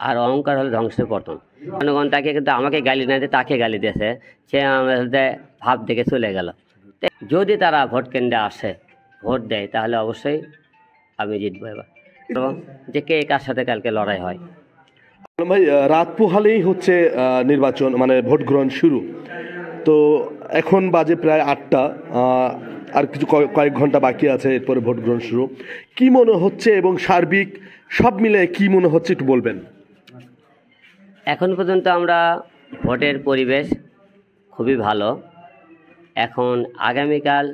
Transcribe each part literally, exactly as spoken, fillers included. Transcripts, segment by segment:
আর অহংকার হলো ধ্বংসের পতন। জনগণ তাকে কিন্তু আমাকে গালি না দিয়ে তাকে গালি দিয়েছে, সে আমাদের ভাব দেখে চলে গেল। যদি তারা ভোট কেন্দ্রে আসে, ভোট দেয়, তাহলে অবশ্যই আমি জিতবো এবার। যে কে কার সাথে কালকে লড়াই হয়। ভাই, রাত পোহালেই হচ্ছে নির্বাচন, মানে ভোট গ্রহণ শুরু। তো এখন বাজে প্রায় আটটা, আর কিছু কয়েক ঘন্টা বাকি আছে, এরপরে ভোট গ্রহণ শুরু। কি মনে হচ্ছে এবং সার্বিক সব মিলে কি মনে হচ্ছে একটু বলবেন? এখন পর্যন্ত আমরা ভোটের পরিবেশ খুবই ভালো। এখন আগামীকাল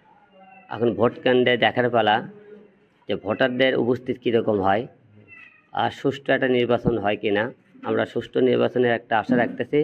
এখন ভোট কেন্দ্রে দেখার পালা যে ভোটারদের উপস্থিত কীরকম হয় আর সুষ্ঠু একটা নির্বাচন হয় কি না। আমরা সুষ্ঠু নির্বাচনের একটা আশা রাখতেছি।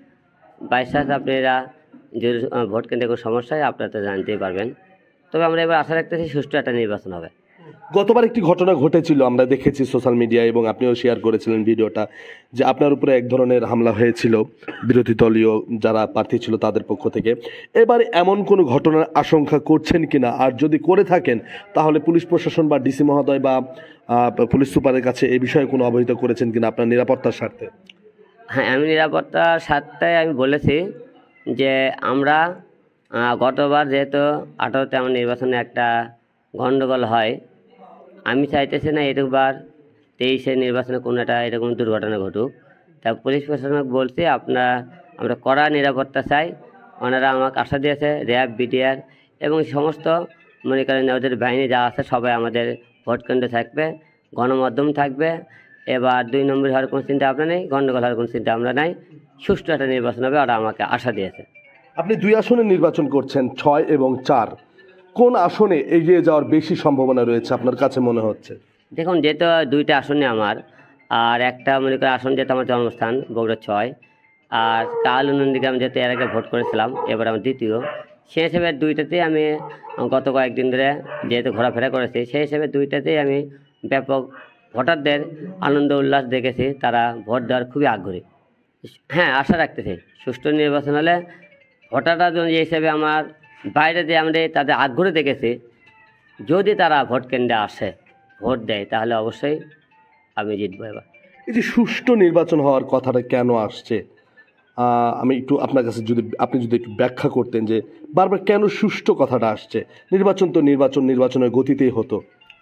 বাই চান্স আপনারা যদি ভোট কেন্দ্রে কোনো সমস্যা হয় আপনারা তো জানতেই পারবেন। তবে আমরা এবার আশা রাখতেছি সুষ্ঠু একটা নির্বাচন হবে। গতবার একটি ঘটনা ঘটেছিল, আমরা দেখেছি সোশ্যাল মিডিয়ায় এবং আপনিও শেয়ার করেছিলেন ভিডিওটা, যে আপনার উপরে এক ধরনের হামলা হয়েছিল বিরোধী দলীয় যারা প্রার্থী ছিল তাদের পক্ষ থেকে। এবারে এমন কোনো ঘটনার আশঙ্কা করছেন কিনা, আর যদি করে থাকেন তাহলে পুলিশ প্রশাসন বা ডিসি মহোদয় বা পুলিশ সুপারের কাছে এই বিষয়ে কোনো অবহিত করেছেন কিনা আপনার নিরাপত্তার স্বার্থে? হ্যাঁ, আমি নিরাপত্তার স্বার্থে আমি বলেছি যে আমরা গতবার যেহেতু আঠারোতে আমার নির্বাচনে একটা গণ্ডগোল হয়, আমি চাইতেছি না এরকমবার তেইশে নির্বাচনে কোনো একটা এরকম দুর্ঘটনা ঘটুক। তা পুলিশ প্রশাসনকে বলছি আপনারা আমরা কড়া নিরাপত্তা চাই। ওনারা আমাকে আশা দিয়েছে, র্যাব, বিটিআর এবং সমস্ত মনে করেন ওদের বাহিনী যা আছে সবাই আমাদের ভোট কেন্দ্রে থাকবে, গণমাধ্যম থাকবে। এবার দুই নম্বর হওয়ার কোনো চিন্তা আপনার নেই, গণ্ডগোল হওয়ার কোনো চিন্তা আমরা নাই, সুষ্ঠু একটা নির্বাচন হবে, ওরা আমাকে আশা দিয়েছে। আপনি দুই আসনে নির্বাচন করছেন, ছয় এবং চার। কোন আসনে এগিয়ে যাওয়ার বেশি সম্ভাবনা রয়েছে আপনার কাছে মনে হচ্ছে? দেখুন, যেহেতু দুইটা আসনে আমার, আর একটা মনে করেন আসন যেহেতু আমার জন্মস্থান বগুড়া ছয়, আর কাল নন্দীগ্রাম যেহেতু এর আগে ভোট করেছিলাম, এবার আমার দ্বিতীয়, সেই হিসেবে দুইটাতেই আমি গত কয়েকদিন ধরে যেহেতু ঘোরাফেরা করেছি, সেই হিসেবে দুইটাতেই আমি ব্যাপক ভোটারদের আনন্দ উল্লাস দেখেছি। তারা ভোট দেওয়ার খুবই আগ্রহী। হ্যাঁ, আশা রাখতেছি সুষ্ঠু নির্বাচন হলে ভোটাররা যে হিসেবে আমার বাইরে দিয়ে আমরা তাদের আগ্রহ দেখেছি, যদি তারা ভোট কেন্দ্রে আসে, ভোট দেয়, তাহলে অবশ্যই আমি জিতবো এবার। এই যে সুষ্ঠু নির্বাচন হওয়ার কথাটা কেন আসছে, আমি একটু আপনার কাছে যদি আপনি যদি একটু ব্যাখ্যা করতেন যে বারবার কেন সুষ্ঠু কথাটা আসছে? নির্বাচন তো নির্বাচন নির্বাচনের গতিতেই হতো।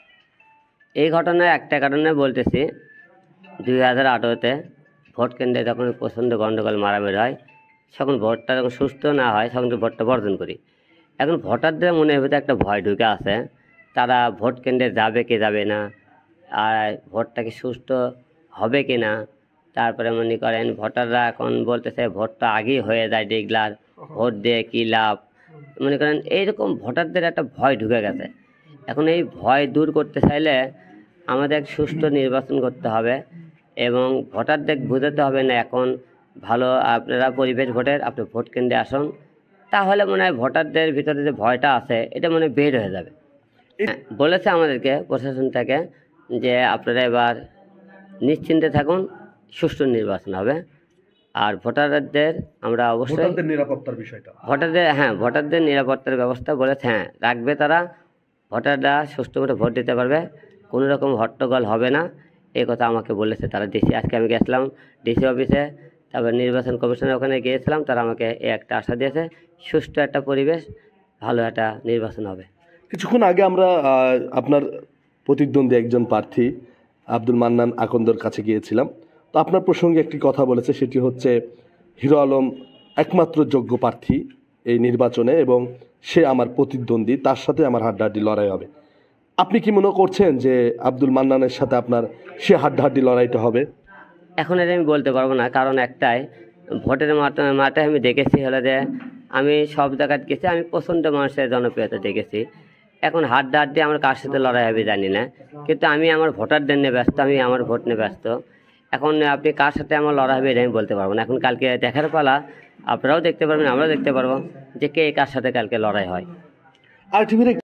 এই ঘটনায় একটা কারণে বলতেছি, দুই হাজার আঠেরোতে ভোট কেন্দ্রে যখন প্রচণ্ড গণ্ডগোল মারামারি হয়, তখন ভোটটা যখন সুস্থ না হয় তখন ভোটটা বর্জন করি। এখন ভোটারদের মনের ভিতরে একটা ভয় ঢুকে আছে, তারা ভোট কেন্দ্রে যাবে কি যাবে না, আর ভোটটা কি সুষ্ঠু হবে কি না। তারপরে মনে করেন ভোটাররা এখন বলতেছে ভোটটা আগেই হয়ে যায়, ডিগলার ভোট দিয়ে কী লাভ, মনে করেন এইরকম ভোটারদের একটা ভয় ঢুকে গেছে। এখন এই ভয় দূর করতে চাইলে আমাদের সুষ্ঠু নির্বাচন করতে হবে এবং ভোটারদের বোঝাতে হবে না এখন ভালো আপনারা পরিবেশ ভোটের, আপনি ভোট কেন্দ্রে আসুন, তাহলে মনে হয় ভোটারদের ভিতরে যে ভয়টা আছে এটা মনে হয় বের হয়ে যাবে। বলেছে আমাদেরকে প্রশাসন থেকে যে আপনারা এবার নিশ্চিন্তে থাকুন, সুষ্ঠু নির্বাচন হবে। আর ভোটারদের আমরা অবশ্যই নিরাপত্তার বিষয়টা ভোটারদের হ্যাঁ ভোটারদের নিরাপত্তার ব্যবস্থা বলেছে, হ্যাঁ রাখবে তারা। ভোটাররা সুষ্ঠু করে ভোট দিতে পারবে, কোনো রকম হট্টগোল হবে না, এই কথা আমাকে বলেছে তারা। ডিসি আজকে আমি গেছিলাম ডিসি অফিসে, তারপর নির্বাচন কমিশনের ওখানে গিয়েছিলাম, তারা আমাকে এই একটা আশা দিয়েছে, সুষ্ঠু একটা পরিবেশ, ভালো একটা নির্বাচন হবে। কিছুক্ষণ আগে আমরা আপনার প্রতিদ্বন্দ্বী একজন প্রার্থী আব্দুল মান্নান আকন্দর কাছে গিয়েছিলাম। তো আপনার প্রসঙ্গে একটি কথা বলেছে, সেটি হচ্ছে হিরো আলম একমাত্র যোগ্য প্রার্থী এই নির্বাচনে এবং সে আমার প্রতিদ্বন্দ্বী, তার সাথে আমার হাড্ডাহাড্ডি লড়াই হবে। আপনি কি মনে করছেন যে আব্দুল মান্নানের সাথে আপনার সে হাড্ডাহাড্ডি লড়াইটা হবে? এখন এটা আমি বলতে পারবো না, কারণ একটাই ভোটের মাঠে মাঠে আমি দেখেছি হলো যে আমি সব জায়গায় গেছি, আমি প্রচণ্ড মানুষের জনপ্রিয়তা দেখেছি। এখন হাড্ডাহাড্ডি আমার কার সাথে লড়াই হবে জানি না, কিন্তু আমি আমার ভোটারদের নিয়ে ব্যস্ত, আমি আমার ভোট নিয়ে ব্যস্ত। এখন আপনি কার সাথে আমার লড়াই হবে এটা আমি বলতে পারবো না। এখন কালকে দেখার পালা, আপনারাও দেখতে পারবেন, আমরাও দেখতে পারবো যে কে কার সাথে কালকে লড়াই হয়। আর টিভির